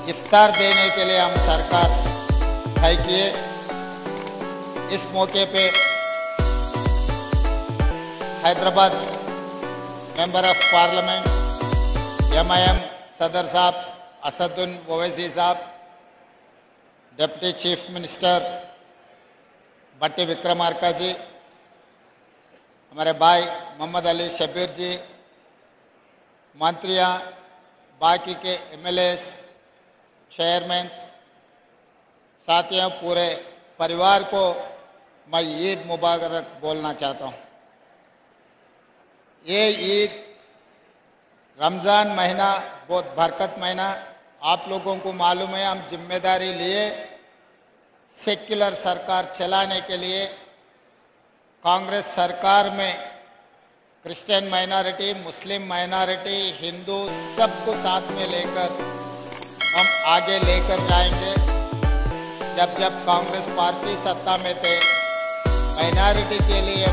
इफ्तार देने के लिए हम सरकार तय किए। इस मौके पे Hyderabad member of parliament MIM सदर साहब असदुद्दीन ओवैसी साहब, deputy chief minister Bhatti Vikramarka ji, हमारे भाई मोहम्मद अली शब्बीर जी, मंत्रियां, बाकी के MLAs, चेयरमैन, साथियों, पूरे परिवार को मैं ईद मुबारक बोलना चाहता हूँ। ये ईद रमज़ान महीना बहुत बरकत महीना, आप लोगों को मालूम है हम जिम्मेदारी लिए सेक्युलर सरकार चलाने के लिए। कांग्रेस सरकार में Christian minority, Muslim minority, Hindu सबको साथ में लेकर हम आगे लेकर जाएंगे। जब जब कांग्रेस पार्टी सत्ता में थे, माइनॉरिटी के लिए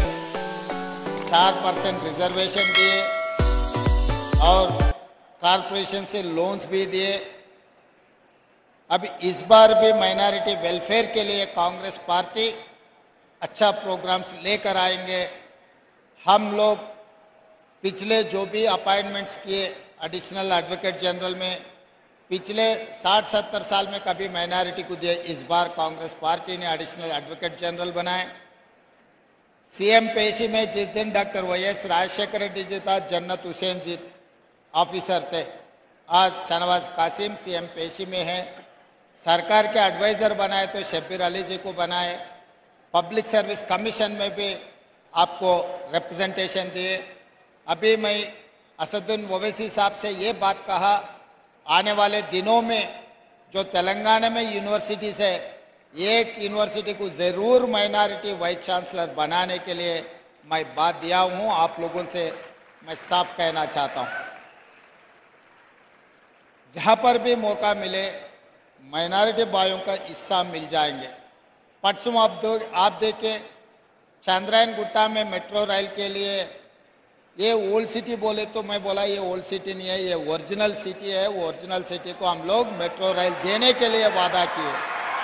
4% रिजर्वेशन दिए और कॉरपोरेशन से लोन्स भी दिए। अब इस बार भी माइनॉरिटी वेलफेयर के लिए कांग्रेस पार्टी अच्छा प्रोग्राम्स लेकर आएंगे। हम लोग पिछले जो भी अपॉइंटमेंट्स किए एडिशनल एडवोकेट जनरल में, पिछले 60-70 साल में कभी माइनॉरिटी को दिए, इस बार कांग्रेस पार्टी ने एडिशनल एडवोकेट जनरल बनाए। CM पेशी में जिस दिन डॉक्टर YS राजशेखर रेड्डी जी था, जन्नत हुसैन जी ऑफिसर थे, आज शहनवाज कासिम CM पेशी में है। सरकार के एडवाइज़र बनाए तो शब्बीर अली जी को बनाए। पब्लिक सर्विस कमीशन में भी आपको रिप्रेजेंटेशन दिए। अभी मैं असदुद्दीन ओवैसी साहब से ये बात कहा, आने वाले दिनों में जो तेलंगाना में यूनिवर्सिटीज है, एक यूनिवर्सिटी को ज़रूर माइनॉरिटी वाइस चांसलर बनाने के लिए मैं बात दिया हूँ। आप लोगों से मैं साफ कहना चाहता हूँ, जहाँ पर भी मौका मिले माइनॉरिटी भाइयों का हिस्सा मिल जाएंगे। परसों आप देखें चांद्रायन गुट्टा में मेट्रो रेल के लिए, ये ओल्ड सिटी बोले तो मैं बोला ये ओल्ड सिटी नहीं है, ये ओरिजिनल सिटी है। ओरिजिनल सिटी को हम लोग मेट्रो रेल देने के लिए वादा किए।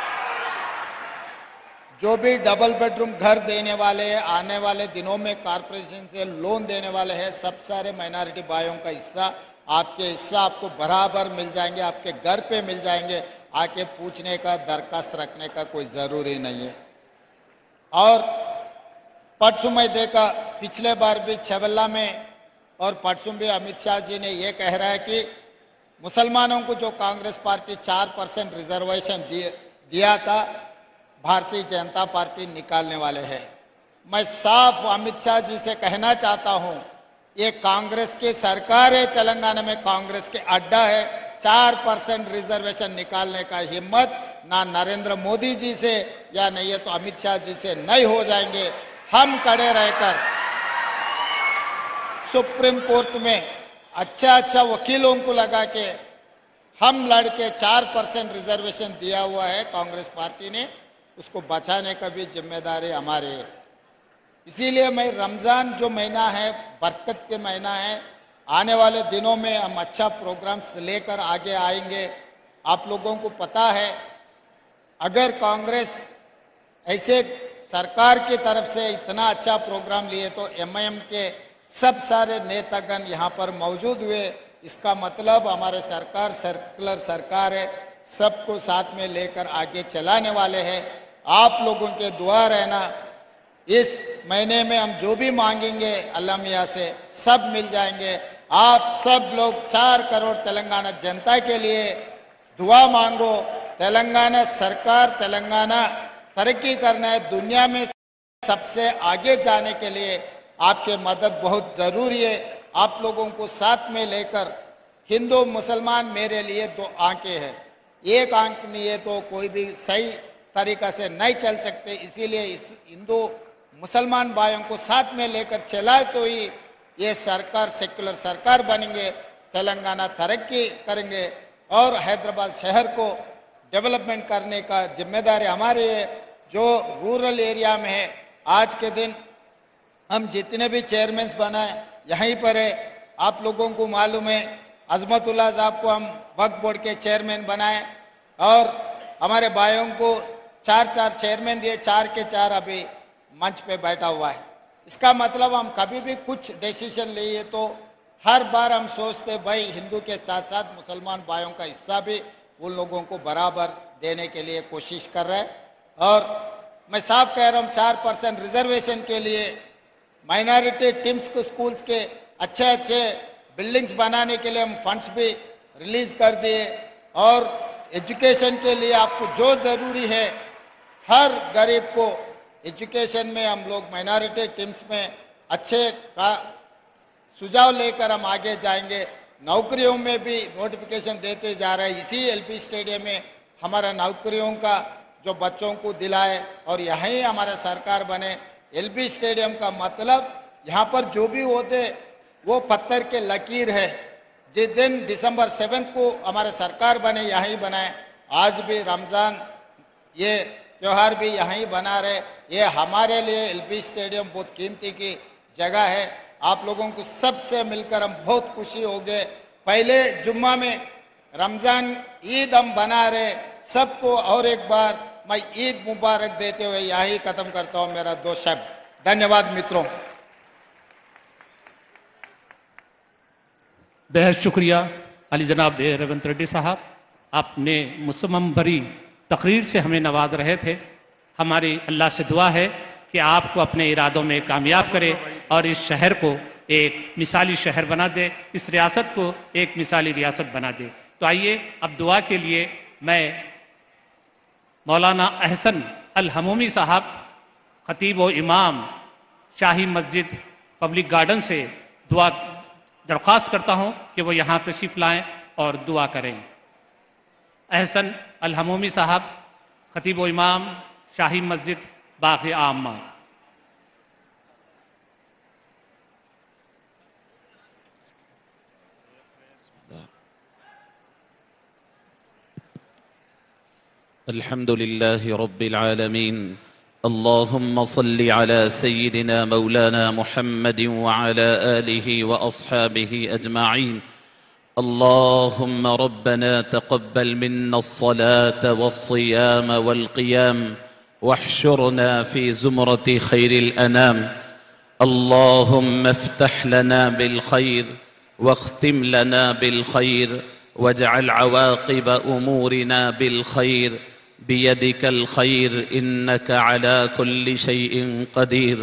जो भी डबल बेडरूम घर देने वाले हैं, आने वाले दिनों में कॉरपोरेशन से लोन देने वाले हैं, सब सारे माइनॉरिटी भाइयों का हिस्सा, आपके हिस्सा आपको बराबर मिल जाएंगे, आपके घर पे मिल जाएंगे। आके पूछने का, दरखास्त रखने का कोई ज़रूरी नहीं है। और परसों मैं देखा, पिछले बार भी छबल्ला में और परसों भी अमित शाह जी ने ये कह रहा है कि मुसलमानों को जो कांग्रेस पार्टी 4% रिजर्वेशन दिया था, भारतीय जनता पार्टी निकालने वाले हैं। मैं साफ अमित शाह जी से कहना चाहता हूँ, ये कांग्रेस की सरकार है, तेलंगाना में कांग्रेस के अड्डा है। 4% रिजर्वेशन निकालने का हिम्मत ना नरेंद्र मोदी जी से या नहीं है तो अमित शाह जी से नहीं हो जाएंगे। हम खड़े रहकर सुप्रीम कोर्ट में अच्छा वकीलों को लगा के हम लड़के 4% रिजर्वेशन दिया हुआ है कांग्रेस पार्टी ने, उसको बचाने का भी जिम्मेदारी हमारी है। इसीलिए मैं रमज़ान जो महीना है बरकत के महीना है, आने वाले दिनों में हम अच्छा प्रोग्राम्स लेकर आगे आएंगे। आप लोगों को पता है, अगर कांग्रेस ऐसे सरकार की तरफ से इतना अच्छा प्रोग्राम लिए तो MIM के सब सारे नेतागण यहाँ पर मौजूद हुए, इसका मतलब हमारे सरकार सर्कुलर सरकार है, सबको साथ में लेकर आगे चलाने वाले हैं। आप लोगों के दुआ रहना, इस महीने में हम जो भी मांगेंगे अल्लाह मियाँ से सब मिल जाएंगे। आप सब लोग 4 करोड़ तेलंगाना जनता के लिए दुआ मांगो। तेलंगाना सरकार, तेलंगाना तरक्की करना है, दुनिया में सबसे आगे जाने के लिए आपके मदद बहुत ज़रूरी है। आप लोगों को साथ में लेकर, हिंदू मुसलमान मेरे लिए 2 आंखें हैं, एक आंख नहीं है तो कोई भी सही तरीक़ा से नहीं चल सकते। इसीलिए इस हिंदू मुसलमान भाइयों को साथ में लेकर चलाए तो ही ये सरकार सेक्युलर सरकार बनेंगे, तेलंगाना तरक्की करेंगे और हैदराबाद शहर को डेवलपमेंट करने का जिम्मेदारी हमारी है। जो रूरल एरिया में है, आज के दिन हम जितने भी चेयरमैन बनाए यहीं पर है। आप लोगों को मालूम है अजमतुल्लाह साहब को हम वक्फ बोर्ड के चेयरमैन बनाए और हमारे भाइयों को 4 चेयरमैन दिए, 4 के 4 अभी मंच पे बैठा हुआ है। इसका मतलब हम कभी भी कुछ डिसीजन लिए तो हर बार हम सोचते भाई हिंदू के साथ साथ मुसलमान भाइयों का हिस्सा भी उन लोगों को बराबर देने के लिए कोशिश कर रहे हैं। और मैं साफ कह रहा हूँ 4% रिजर्वेशन के लिए माइनॉरिटी टीम्स के स्कूल्स के अच्छे बिल्डिंग्स बनाने के लिए हम फंड्स भी रिलीज कर दिए। और एजुकेशन के लिए आपको जो ज़रूरी है हर गरीब को एजुकेशन में हम लोग माइनॉरिटी टीम्स में अच्छे का सुझाव लेकर हम आगे जाएंगे। नौकरियों में भी नोटिफिकेशन देते जा रहे हैं। इसी एलपी स्टेडियम में हमारा नौकरियों का जो बच्चों को दिलाए और यहीं हमारा सरकार बने। एलपी स्टेडियम का मतलब यहाँ पर जो भी होते वो पत्थर के लकीर है। जिस दिन दिसंबर 7 को हमारा सरकार बने यहीं बनाए। आज भी रमज़ान ये त्यौहार भी यहीं बना रहे। ये हमारे लिए एलपी स्टेडियम बहुत कीमती की जगह है। आप लोगों को सबसे मिलकर हम बहुत खुशी हो गए। पहले जुम्मा में रमज़ान ईद हम बना रहे सबको। और एक बार मैं ईद मुबारक देते हुए यही ख़त्म करता हूँ मेरा 2 शब्द। धन्यवाद मित्रों। बेहद शुक्रिया अली जनाब रेवंत रेड्डी साहब, आपने मुसम्मम भरी तकरीर से हमें नवाज रहे थे। हमारी अल्लाह से दुआ है कि आपको अपने इरादों में कामयाब करे और इस शहर को एक मिसाली शहर बना दे, इस रियासत को एक मिसाली रियासत बना दे। तो आइए अब दुआ के लिए मैं मौलाना अहसन अल हमूमी साहब, खतीब व इमाम शाही मस्जिद पब्लिक गार्डन से दुआ दरख्वास्त करता हूँ कि वो यहाँ तशरीफ़ लाएँ और दुआ करें। अहसन अल हमूमी साहब, खतीब व इमाम शाही मस्जिद बाग़ आमा। अल्हम्दुलिल्लाहि रब्बिल आलमीन। अल्लाहुम्मा सल्लि अला सय्यिदिना मौलाना मुहम्मदिन व अला आलिहि व अस्हाबिहि अजमाइन। अल्लाहुम्मा रब्बना तक़ब्बल मिन्ना अस्सलात वस्सियाम वल्क़ियाम वहशुरना फ़ी ज़ुमरति खैरिल अनाम। अल्लाहुम्मा इफ़्तह लना बिल खैर वख्तिम लना बिल खैर वजअल अवाक़िब उमूरिना बिल खैर बियदिकल खैर इन्नका अला कुल्लि शैइन क़दीर।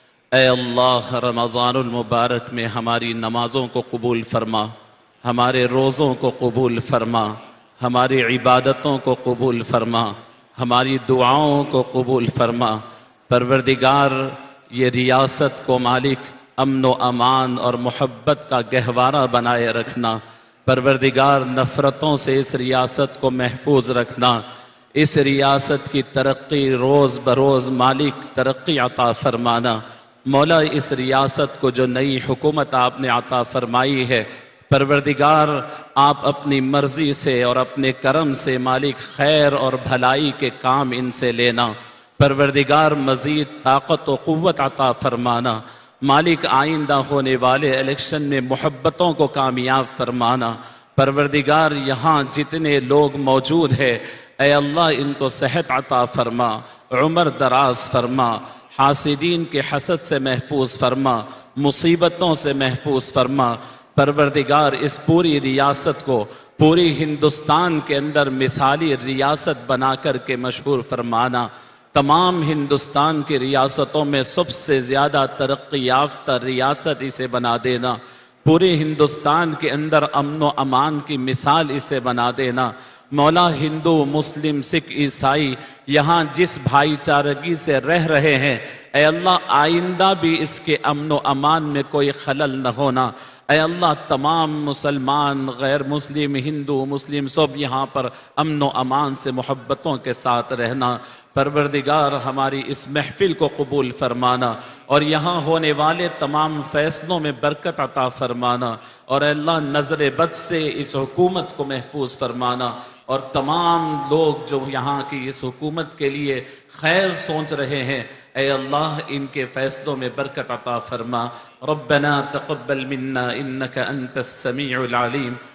ऐ अल्लाह, रमज़ानुल मुबारक में हमारी नमाज़ों को कबूल फरमा, हमारे रोज़ों को कबूल फरमा, हमारी इबादतों को कबूल फरमा, हमारी दुआओं को कबूल फरमा। परवरदिगार, ये रियासत को मालिक अमन व अमान और मोहब्बत का गहवारा बनाए रखना। परवरदिगार, नफ़रतों से इस रियासत को महफूज रखना। इस रियासत की तरक्की रोज़ बरोज़ मालिक तरक्की अता फरमाना। मौला, इस रियासत को जो नई हुकूमत आपने अता फरमाई है, परवरदिगार आप अपनी मर्ज़ी से और अपने करम से मालिक खैर और भलाई के काम इनसे लेना। परवरदिगार मज़ीद ताकत व क़ुव्वत अता फरमाना। मालिक आइंदा होने वाले इलेक्शन में मोहब्बतों को कामयाब फरमाना। परवरदिगार, यहाँ जितने लोग मौजूद हैं, ऐ अल्लाह इनको सेहत अता फरमा, उम्र दराज फरमा, हासिदीन के हसद से महफूज फरमा, मुसीबतों से महफूज फरमा। परवरदिगार, इस पूरी रियासत को पूरी हिंदुस्तान के अंदर मिसाली रियासत बना कर के मशहूर फरमाना। तमाम हिंदुस्तान की रियासतों में सबसे ज़्यादा तरक्की याफ्ता रियासत इसे बना देना। पूरे हिंदुस्तान के अंदर अमन व अमान की मिसाल इसे बना देना। मौला, हिंदू मुस्लिम सिख ईसाई यहाँ जिस भाईचारगी से रह रहे हैं, ऐ अल्लाह आइंदा भी इसके अमन व अमान में कोई खलल न होना। ऐ अल्लाह, तमाम मुसलमान गैर मुस्लिम हिंदू मुस्लिम सब यहाँ पर अमन व अमान से मोहब्बतों के साथ रहना। परवरदिगार, हमारी इस महफिल को कबूल फरमाना और यहाँ होने वाले तमाम फ़ैसलों में बरकत अता फरमाना। और अल्लाह, नज़र बद से इस हुकूमत को महफूज फरमाना और तमाम लोग जो यहाँ की इस हुकूमत के लिए खैर सोच रहे हैं, ऐ अल्लाह इनके फ़ैसलों में बरकत अता फरमा। रब्बना तक़ब्बल मिन्ना इन्नका अंतस समीउल अलीम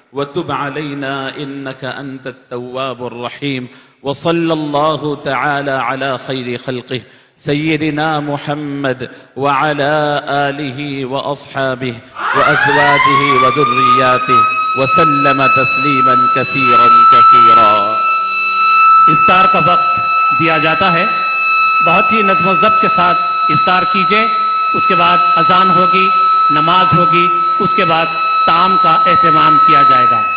वतुब अलैना इन्नका अंतत तव्वाबुर रहीम। वसल्लल्लाहु तआला अला खैरि खल्क़िह सय्यिदिना मुहम्मद व अला आलिहि व अस्हाबिहि व अज़वाजिहि व दुर्रियातिहि वसल्लम तस्लीमन कसीरन कसीरा। इफ्तार का वक्त दिया जाता है, बहुत ही नज़्म ज़ब्त के साथ इफ्तार कीजिए। उसके बाद अजान होगी, नमाज होगी, उसके बाद ताम का एहतमाम किया जाएगा।